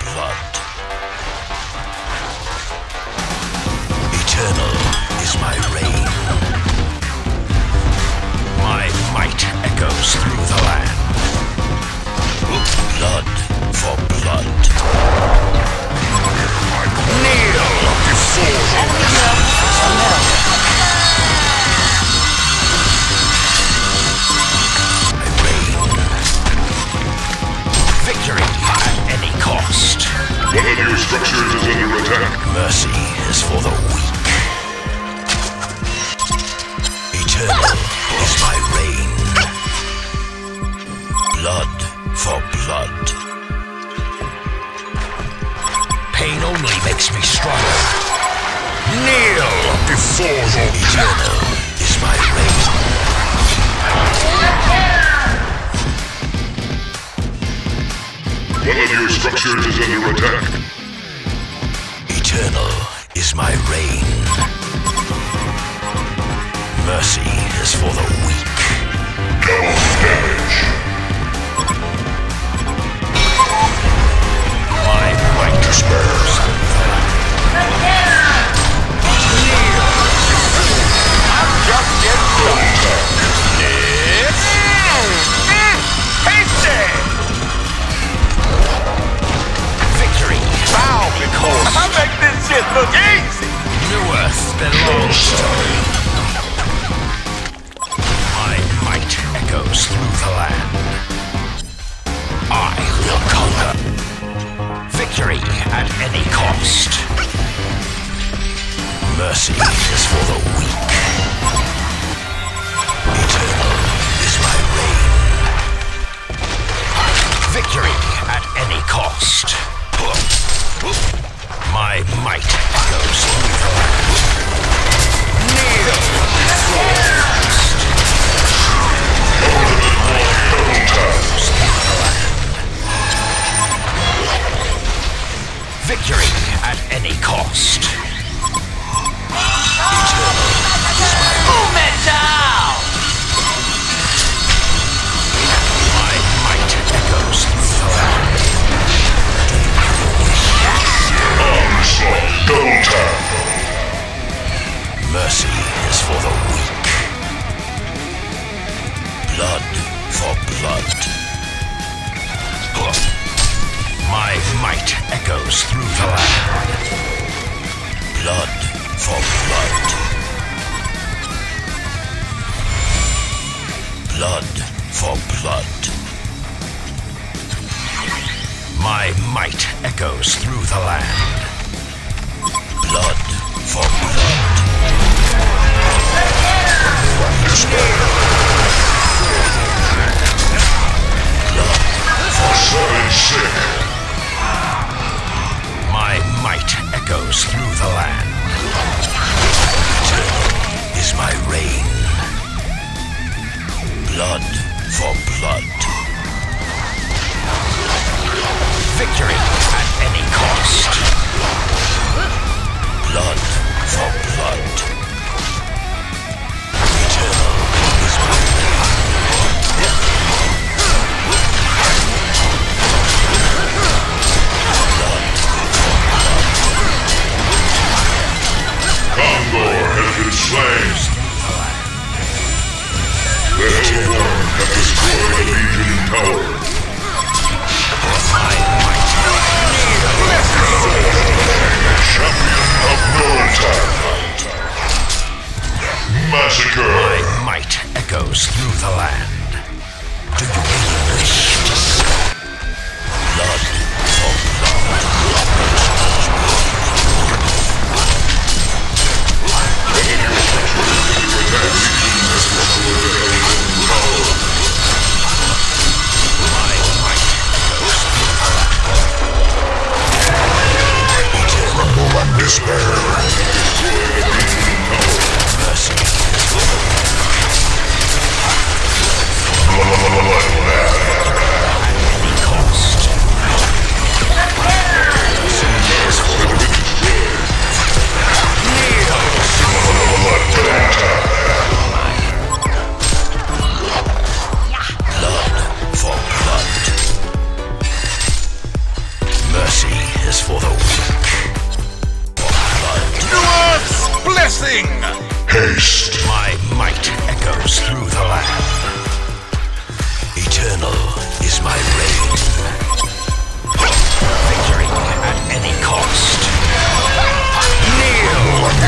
blood. Eternal is my reign. My might echoes through the land. Blood for blood. Kneel before I reign. Victory at any cost. One of your structures is under attack. Mercy is for the weak. Eternal is my reign. Blood for blood. Pain only makes me stronger. Kneel before the eternal is my reign. One of your structures is under attack. Eternal is my reign. Mercy is for the weak. Double damage. My might dispels. I'm just getting started. Tasty! Victory. Bow before I make this shit look easy. Newerth belongs to me. My might echoes through the land. I will conquer. Victory at any cost. Mercy is for the weak. Eternal is my reign. Victory at any cost. My might echoes through the land. Kneel before the dust. Victory at any cost. Eternal is my Metal! My might echoes through the land. Onslaught. Double tap. Mercy is for the weak. Blood for blood. My might echoes through the land. Blood for blood. Blood for blood. My might echoes through the land. Blood for blood. Blood for sick. my might echoes through the land. Eternal is my reign. Blood for blood. Victory at any cost. Blood for blood. Eternal is my reign. Condor has been slain. The Hellborn have destroyed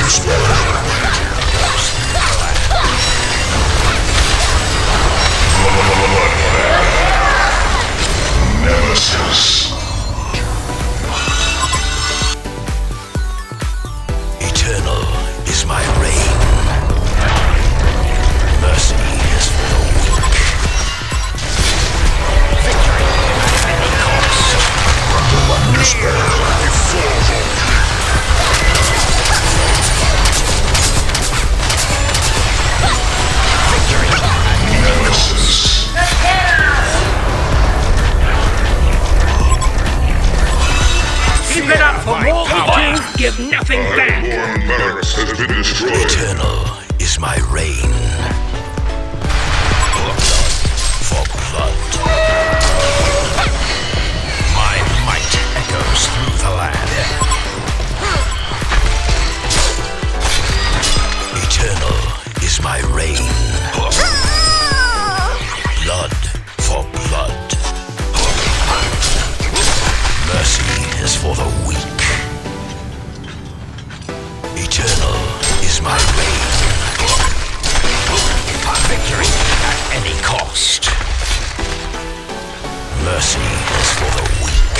Nemesis. Eternal is my reign. Mercy is for the weak. Victory at any cost. Despair. Victory at any Nemesis. Keep it up for more power. Give nothing back. HoN Maliken has been destroyed. Eternal is my reign. Blood for blood. My might echoes through the land. Eternal is my reign. Blood for blood. Mercy is for the weak. Eternal is my reign. Victory at any cost. Mercy is for the weak.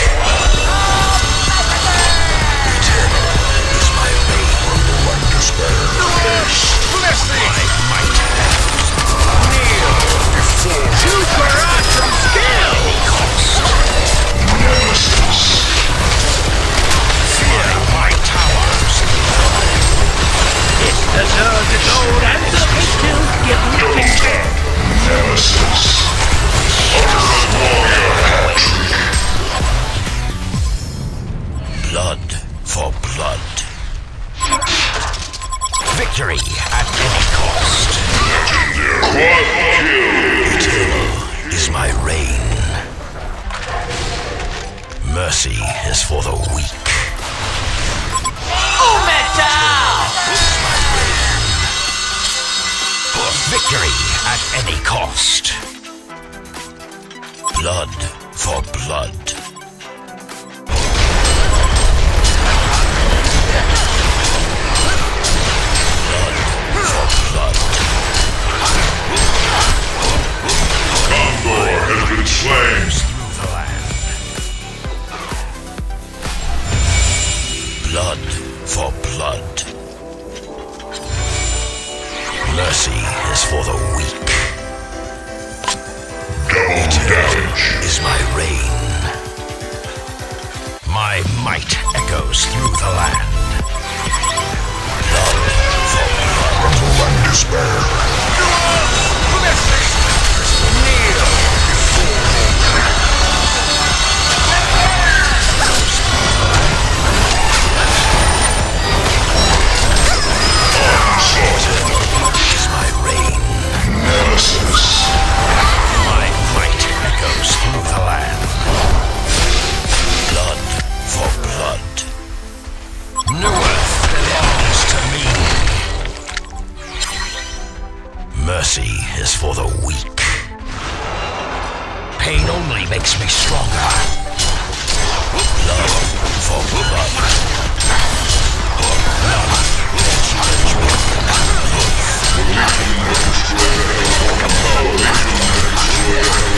Eternal is my reign. Like despair. My might kneel before Super awesome skill. any cost. Nemesis. Fear my towers. It deserves its own answer. Give nothing back. Nemesis. Ultimate warrior hat trick. Blood for blood. Victory at any cost. Quad kill. Eternal is my reign. Mercy is for the weak. Victory at any cost. Blood for blood. Blood for blood. Condor has been slain. Through the land. Blood for blood. Mercy is for the weak. Double damage. Is my reign. My might echoes through the land. Blood for blood. Rumble and despair. Kneel Onslaught. is my reign. Nemesis. My might echoes through the land. Blood for blood. Newerth belongs to me. Mercy is for the weak. Pain only makes me stronger. Blood for blood. None can challenge me. The Legion has destroyed the HoN Maliken has destroyed the